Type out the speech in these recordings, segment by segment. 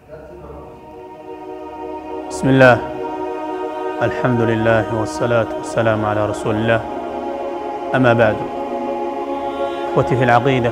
بسم الله الحمد لله والصلاة والسلام على رسول الله أما بعد إخوتي في العقيدة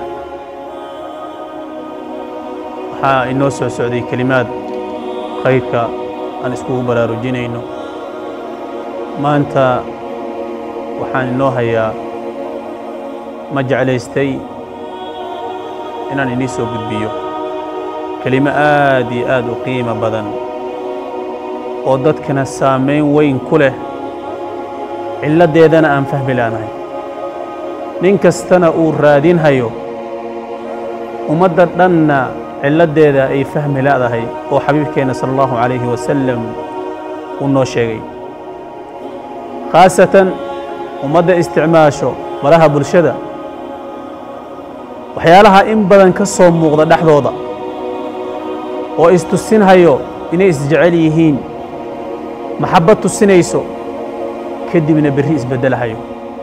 waxaa inoo soo socday kelimaad khayrka aan iskugu baraarujinayno maanta waxaan inoo hayaa ma jeclaystay inaan inii soo gudbiyo kelimo aad iyo aad u qiimo badan oo dadkana saameyn weyn ku leh ciladeedana aan fahmi laanahay nin kastana uu raadinhayo ummadda dhanna ciladeeda ay fahmi laadahay oo xabiibkeena sala allahu calayhi wasalam uu noo sheegay khaasatan ummadda isticmaasho baraha bulshada waxyaalaha in badan ka soo muuqda dhexdooda oo istusinhayo inay isjecel yihiin maxabbad tusinayso kadibna berri isbeddelahayo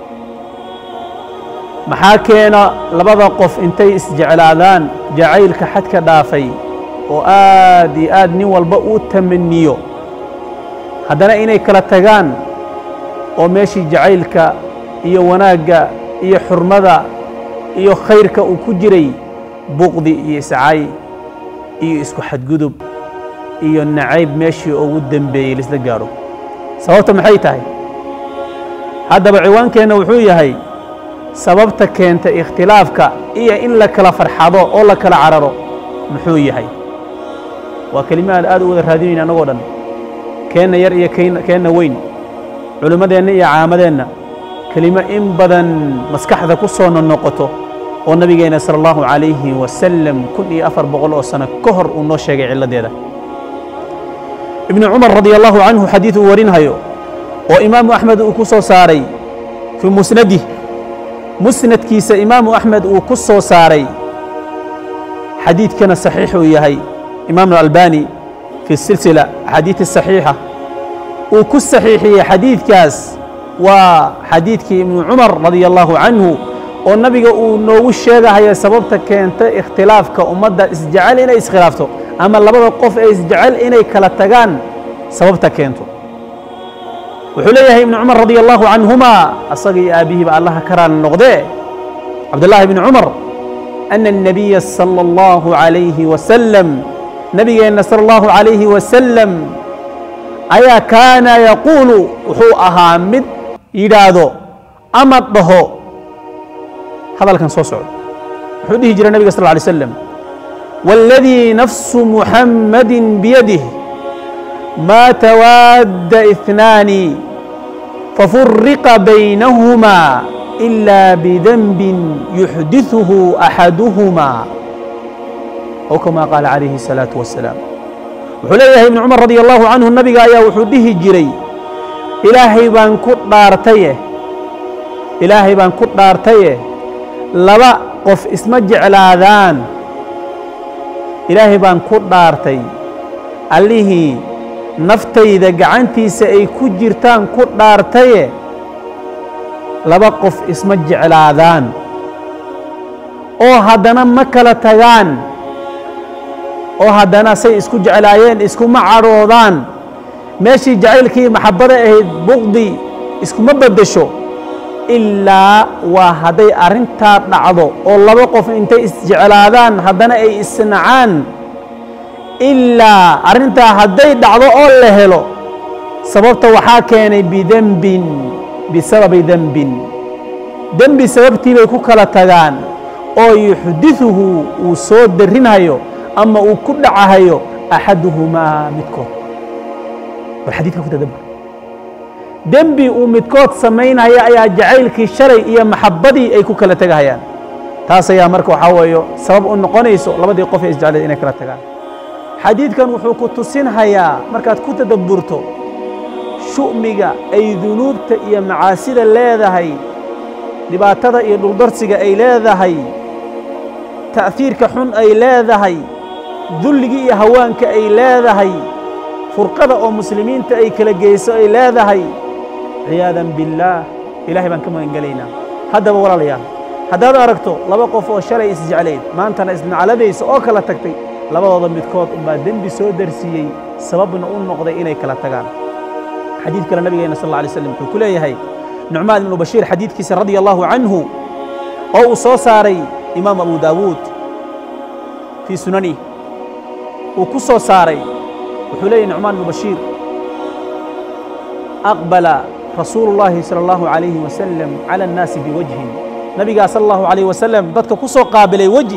maxaa keena labada qof intay isjeclaadaan jacaylka xadka dhaafay oo aad iyo aad nin walba uu tamaniyo haddana inay kala tagaan oo meeshii jacaylka iyo wanaagga iyo xurmada iyo khayrka uu ku jiray buqdi iyo iscay iyo isku xadgudub iyo nacayb meeshii ugu dambeeyey laisla gaaro sababta maxay tahay haddaba ciwaankeenna wuxuu yahay sababta keenta ikhtilaafka iyo in la kala farxado oo la kala cararo muxuu yahay waa kelimaad aad u wada raadinayna annagoo dhan keenna yar iyo keenna weyn culimmadeenna iyo caamadeenna kelimo in badan maskaxda ku soo noqoto oo nabigeena sala allahu calayhi wasalam 1400 oo sano ka hor uu noo sheegay ciladeeda ibnu cumar radia allahu canhu xadiid uu warinhayo oo imaamu axmed uu ku soo saaray fii musnadih musnadkiisa imaamu axmed uu ku soo saaray xadiidkana saxiix uu yahay imaamu albani fi silsila axaadiid saxiixa uu ku saxiixiyey xadiidkaas waa xadiidkii ibnu cumar radia allahu canhu oo nabiga uu noogu sheegahaya sababta keenta ikhtilaafka ummadda isjecel inay iskhilaafto ama labada qof ee isjecel inay kala tagaan sababta keento wuxuu leeyahay ibnu cumar radia allahu canhuma asaga iyo aabihiiba allaha ka raali noqdee cabdullaahi ibnu cumar ana الnabiya sala allahu calayhi wasalam nabigeenna sala allahu calayhi wasalam ayaa kaana yaquulu wuxuu ahaa mid yidhaahdo ama dhaho hadalkan soo socdo wuxuu dhihi jiray nabiga sal lla alay slam والذي نفس محمد بيده ما تواد اثنان ففرق بينهما إلا بذنب يحدثه أحدهما أو كما قال عليه الصلاة والسلام وحليه ابن عمر رضي الله عنه النبي قال وحده جري إلهي بان كت دارتيه لبا قف اسم جعلاذان ilaahay baan ku dhaartay allihii naftayda gacantiisa ay ku jirtaan ku dhaartaye laba qof isma jeclaadaan oo haddana ma kala tagaan oo haddana say isku jeclaayeen iskuma cadhoodaan meeshii jacaylkii maxabbada ahayd buqdi iskuma beddesho ilaa waa hadday arrintaa dhacdo oo laba qof intay isjeclaadaan haddana ay isnacaan ilaa arrintaa hadday dhacdo oo la helo sababta waxaa keenay bidembin bisababi dembin dembi sababtii bay ku kala tagaan oo yuxdiثuhu uu soo darinhayo ama uu ku dhacahayo axaduhumaa midkood bal xadiidka ku tadabbur dembi uu midkood samaynaya ayaa jacaylkii shalay iyo maxabbadii ay ku kala tegahayaan taas ayaa marka waxaa weeyo sabab u noqonayso labadii qof ee isjeclay inay kala tagaan xadiidkan wuxuu ku tusinhayaa markaad ku tadabburto shu'miga ay dunuubta iyo macaasida leedahay dhibaatada iyo dhuldarsiga ay leedahay ta'hiirka xun ay leedahay dulligii iyo hawaanka ay leedahay furqada oo muslimiinta ay kala geyso ay leedahay ciyaadan billaah ilaahay baan ka magan gelaynaa haddaba walaalayaal haddaad aragto laba qof oo shalay isjeclayd maantana isnacladaysa oo kala tagtay labadooda midkood unbaa dembi soo darsiiyey sababna u noqday inay kala tagaan xadiid kale nabigeena sal alla alay wasallam wuxuu ku leeyahay nucmaan ibnu bashiir xadiidkiisa radia allahu canhu oo uu soo saaray imaam abu daawuud fii sunanih uu ku soo saaray wuxuu leeyahay nucmaan ibnu bashiir aqbala rasuulu llahi sala allahu calayhi wasalam cala annaasi biwajhin nabigaa sala allahu calayhi wasalam dadka ku soo qaabilay weji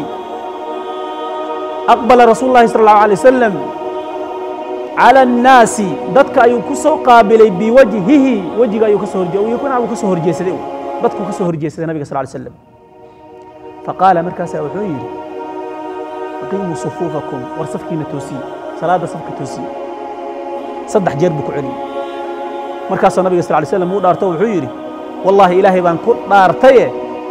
أقبل رسول الله صلى الله عليه وسلم على الناس ضدك أيو كسو قابل بوجهه وجهك أيو كسو هرجي ويكون أبو كسو هرجي سديو ضدك كسو هرجي سديو النبي صلى الله عليه وسلم فقال مركز أوحير أقيموا صفوفكم ورصفك نتوسي صلاة صفك توسي صدح جربك علي مركز النبي صلى الله عليه وسلم ودارته وحير والله إلهي بان كل دارتيه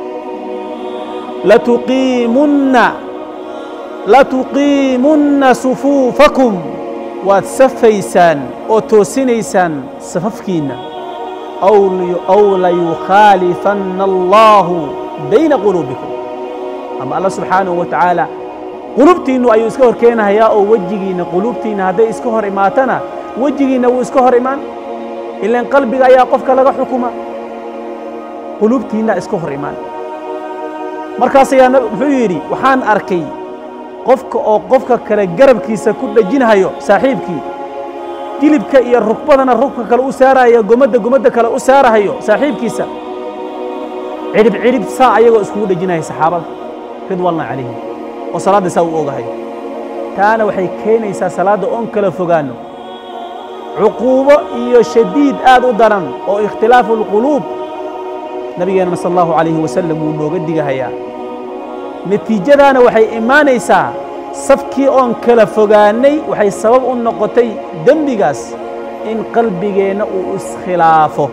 لتقيمن صفوفكم وتسفيسان أو توسينيسان صففكين أو ليخالفن الله بين قلوبكم أما الله سبحانه وتعالى قلوبتين أي إسكهر كينا هيا أو وجهين قلوبتين هذا إسكهر إماتنا وجهين أو إسكهر إيمان إلا إن قلبك يا قفك لغا حكومة قلوبتين إسكهر إيمان مركز يا نبي وحان أركي qofka kale garabkiisa ku dhajinayo saaxiibkii dilibka iyo rukbadana rukka kale u saarayo gomada kale u saarayo saaxiibkiisa cirib saa ayagoo isku dhajinayo saxaabada ridwaanna calayhim oo salaada saa u ogahay taana waxay keenaysaa salaada on kala fogaano cuquubo iyo shadiid aad u daran oo ikhtilaafu alquluub nabigeena sallallahu alayhi wasallam uu nooga digahayaa natiijadana waxay imaanaysaa safkii oon kala fogaanay waxay sabab u noqotay dembigaas in qalbigeena uu iskhilaafo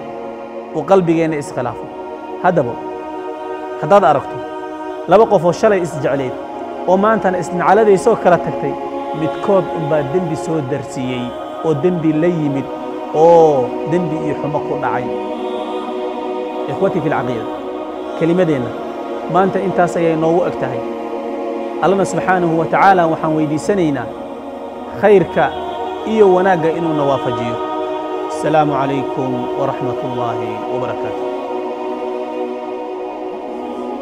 haddaba haddaad aragto laba qof oo shalay isjecleed oo maantana isnacaladaysoo kala tagtay midkood unbaa dembi soo darsiiyey oo dembi la yimid oo dembi iyo xumo ku dhacay ikhwati fi lcaqiida kelimadeenna maanta intaas ayay noogu eg tahay allana subxaanahu wa tacaala waxaan weydiisanaynaa khayrka iyo wanaagga inuu na waafajiyo asalaamu calaykum waraxmat ullaahi wabarakaatu